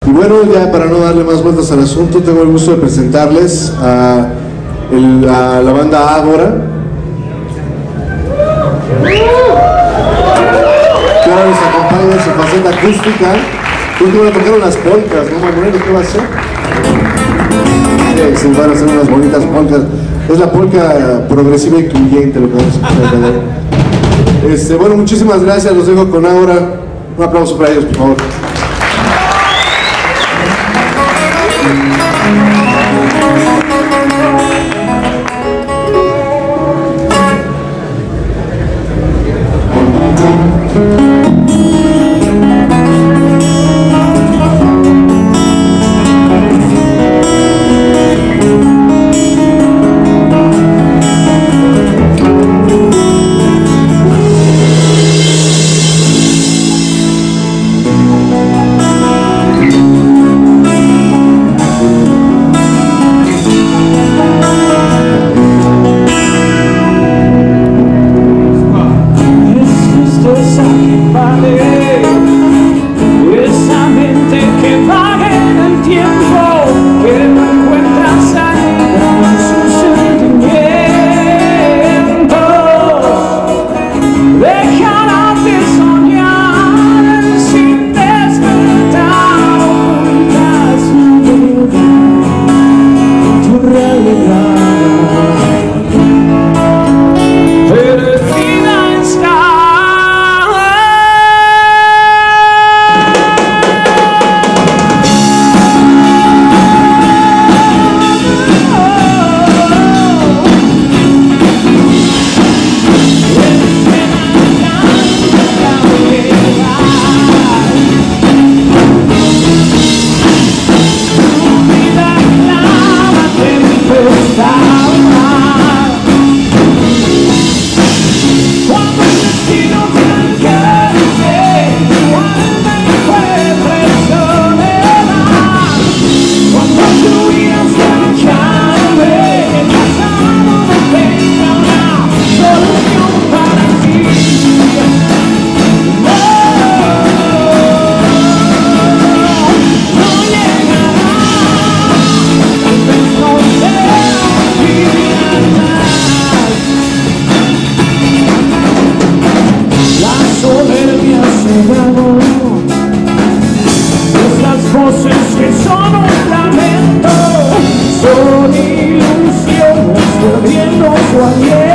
Y bueno, ya para no darle más vueltas al asunto, tengo el gusto de presentarles a la banda Ágora, que ahora nos acompaña en su faceta acústica. Creo que van a tocar unas polcas, ¿no, Manuel? ¿Qué va a hacer? Sí, van a hacer unas bonitas polcas. Es la polca progresiva incluyente lo que vamos a hacer. Bueno, muchísimas gracias, los dejo con Ágora. Un aplauso para ellos, por favor. Son ilusiones perdiendo su aliento.